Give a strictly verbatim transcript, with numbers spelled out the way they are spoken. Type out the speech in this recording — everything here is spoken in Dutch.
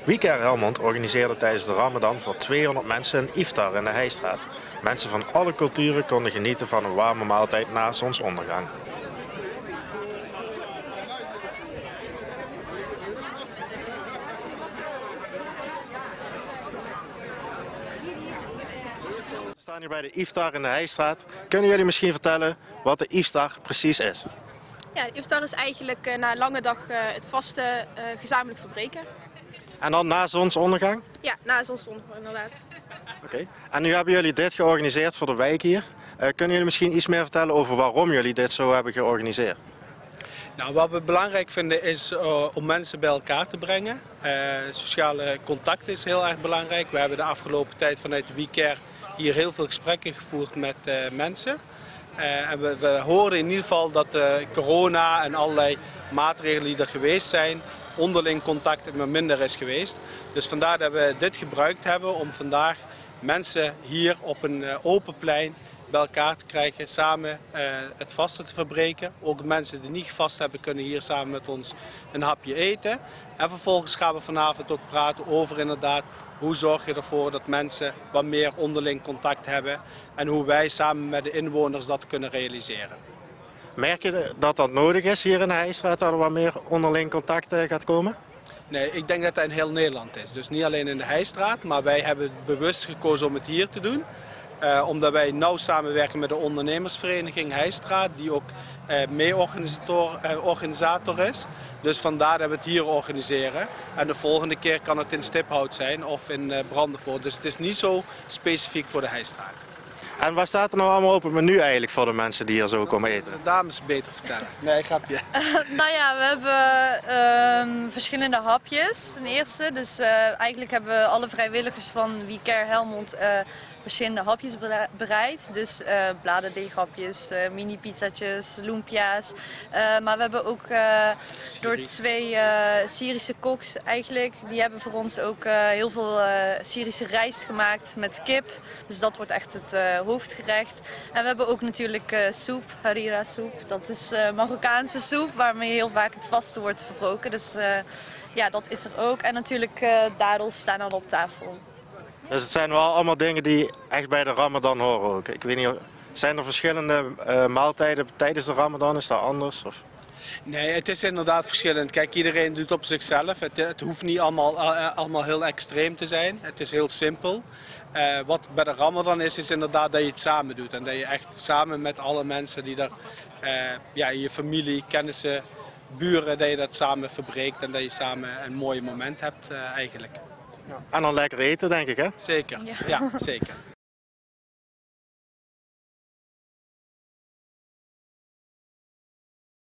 WeCare Helmond organiseerde tijdens de Ramadan voor tweehonderd mensen een iftar in de Heijstraat. Mensen van alle culturen konden genieten van een warme maaltijd na zonsondergang. We staan hier bij de iftar in de Heijstraat. Kunnen jullie misschien vertellen wat de iftar precies is? Ja, de iftar is eigenlijk uh, na een lange dag uh, het vaste uh, gezamenlijk verbreken. En dan na zonsondergang? Ja, na zonsondergang inderdaad. Oké. Okay. En nu hebben jullie dit georganiseerd voor de wijk hier. Uh, kunnen jullie misschien iets meer vertellen over waarom jullie dit zo hebben georganiseerd? Nou, wat we belangrijk vinden is uh, om mensen bij elkaar te brengen. Uh, sociale contact is heel erg belangrijk. We hebben de afgelopen tijd vanuit de WeCare hier heel veel gesprekken gevoerd met uh, mensen. Uh, en we, we horen in ieder geval dat uh, corona en allerlei maatregelen die er geweest zijn, onderling contact maar minder is geweest. Dus vandaar dat we dit gebruikt hebben om vandaag mensen hier op een uh, open plein bij elkaar te krijgen, samen uh, het vasten te verbreken. Ook de mensen die niet vast hebben kunnen hier samen met ons een hapje eten. En vervolgens gaan we vanavond ook praten over inderdaad hoe zorg je ervoor dat mensen wat meer onderling contact hebben en hoe wij samen met de inwoners dat kunnen realiseren. Merk je dat dat nodig is hier in de Heijstraat, dat er wat meer onderling contact gaat komen? Nee, ik denk dat dat in heel Nederland is. Dus niet alleen in de Heijstraat, maar wij hebben bewust gekozen om het hier te doen. Uh, omdat wij nauw samenwerken met de ondernemersvereniging Heijstraat, die ook uh, mee-organisator uh, organisator is. Dus vandaar dat we het hier organiseren. En de volgende keer kan het in Stiphout zijn of in uh, Brandenvoort. Dus het is niet zo specifiek voor de Heijstraat. En wat staat er nou allemaal op het menu eigenlijk voor de mensen die hier zo komen eten? De dames beter vertellen. Nee, grapje. Uh, nou ja, we hebben uh, verschillende hapjes ten eerste. Dus uh, eigenlijk hebben we alle vrijwilligers van WeCare Helmond uh, verschillende hapjes bereid. Dus uh, bladerdeeghapjes, uh, mini pizzatjes, lumpia's. Uh, maar we hebben ook uh, door twee uh, Syrische koks eigenlijk, die hebben voor ons ook uh, heel veel uh, Syrische rijst gemaakt met kip. Dus dat wordt echt het uh, hoofdgerecht. En we hebben ook natuurlijk uh, soep, harira soep. Dat is uh, Marokkaanse soep waarmee heel vaak het vaste wordt verbroken. Dus uh, ja, dat is er ook. En natuurlijk uh, dadels staan al op tafel. Dus het zijn wel allemaal dingen die echt bij de Ramadan horen ook. Ik weet niet, zijn er verschillende uh, maaltijden tijdens de Ramadan? Is dat anders? Of? Nee, het is inderdaad verschillend. Kijk, iedereen doet op zichzelf. Het, het hoeft niet allemaal, uh, allemaal heel extreem te zijn. Het is heel simpel. Uh, wat bij de Ramadan is, is inderdaad dat je het samen doet. En dat je echt samen met alle mensen die er, uh, ja, in je familie, kennissen, buren, dat je dat samen verbreekt. En dat je samen een mooi moment hebt uh, eigenlijk. En dan lekker eten, denk ik, hè? Zeker, ja, ja zeker.